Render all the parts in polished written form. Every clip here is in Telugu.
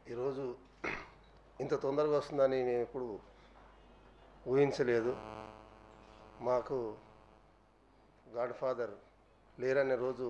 ఈరోజు ఇంత తొందరగా వస్తుందని నేను ఎప్పుడు ఊహించలేదు. మాకు గాడ్ ఫాదర్ లేరనే రోజు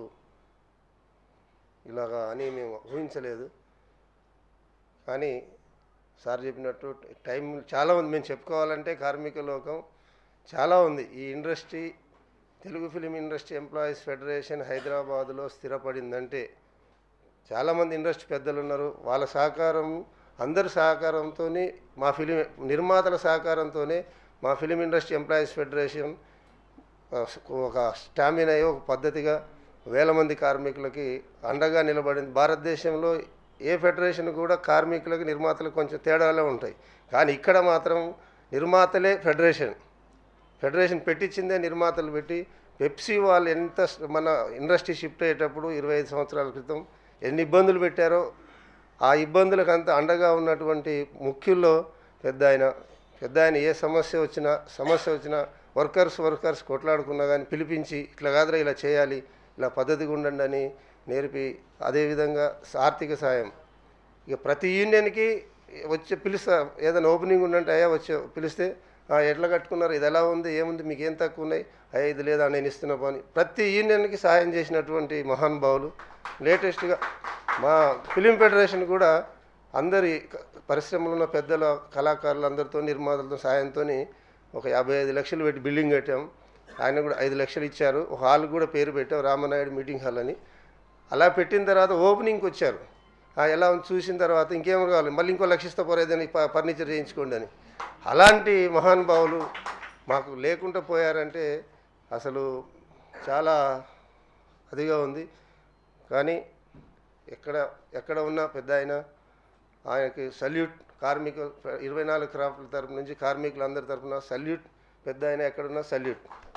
ఇలాగా అని మేము ఊహించలేదు. కానీ సార్ చెప్పినట్టు టైం చాలా ఉంది. మేము చెప్పుకోవాలంటే కార్మిక లోకం చాలా ఉంది. ఈ industry Telugu film industry employees federation హైదరాబాదులో స్థిరపడిందంటే చాలామంది ఇండస్ట్రీ పెద్దలు ఉన్నారు. వాళ్ళ సహకారం అందరి సహకారంతో మా ఫిలిం నిర్మాతల సహకారంతోనే మా ఫిలిం ఇండస్ట్రీ ఎంప్లాయీస్ ఫెడరేషన్ ఒక స్టామినా ఒక పద్ధతిగా వేల మంది కార్మికులకి అండగా నిలబడింది. భారతదేశంలో ఏ ఫెడరేషన్ కూడా కార్మికులకు నిర్మాతలకు కొంచెం తేడాలే ఉంటాయి. కానీ ఇక్కడ మాత్రం నిర్మాతలే ఫెడరేషన్ పెట్టించిందే నిర్మాతలు పెట్టి. పెప్సీ వాళ్ళు ఎంత మన ఇండస్ట్రీ షిఫ్ట్ అయ్యేటప్పుడు 25 సంవత్సరాల క్రితం ఎన్ని ఇబ్బందులు పెట్టారో ఆ ఇబ్బందులకు అంత అండగా ఉన్నటువంటి ముఖ్యుల్లో పెద్ద ఆయన ఏ సమస్య వచ్చినా వర్కర్స్ కొట్లాడుకున్నా కానీ పిలిపించి ఇట్లా కాదురా ఇలా చేయాలి, ఇలా పద్ధతిగా ఉండండి అని నేర్పి, అదేవిధంగా ఆర్థిక సాయం ఇక ప్రతి యూనియన్కి వచ్చి పిలుస్తా. ఏదైనా ఓపెనింగ్ ఉందంటే అయ్యా వచ్చి పిలిస్తే ఎట్లా కట్టుకున్నారు, ఇది ఎలా ఉంది, ఏముంది, మీకు ఏం తక్కువ ఉన్నాయి, అయ్యా ఇది లేదా నేను ఇస్తున్నా పని ప్రతి యూనియన్కి సహాయం చేసినటువంటి మహానుభావులు. లేటెస్ట్గా మా ఫిలిం ఫెడరేషన్ కూడా అందరి పరిశ్రమలో ఉన్న పెద్దల కళాకారులు అందరితో నిర్మాతలతో సాయంతో ఒక 55 లక్షలు పెట్టి బిల్డింగ్ కట్టాం. ఆయన కూడా 5 లక్షలు ఇచ్చారు. ఒక హాల్ కూడా పేరు పెట్టాం, రామనాయుడు మీటింగ్ హాల్ అని. అలా పెట్టిన తర్వాత ఓపెనింగ్కి వచ్చారు. ఎలా చూసిన తర్వాత ఇంకేమో కావాలి, మళ్ళీ ఇంకో లక్షిస్తా పోరేదని ఫర్నిచర్ చేయించుకోండి అని. అలాంటి మహానుభావులు మాకు లేకుండా పోయారంటే అసలు చాలా అదిగా ఉంది. కానీ ఎక్కడ ఉన్న పెద్ద ఆయనకి సల్యూట్. 24 క్రాఫ్ట్ల తరపు నుంచి కార్మికులందరి తరపున సల్యూట్. పెద్ద ఎక్కడున్నా సల్యూట్.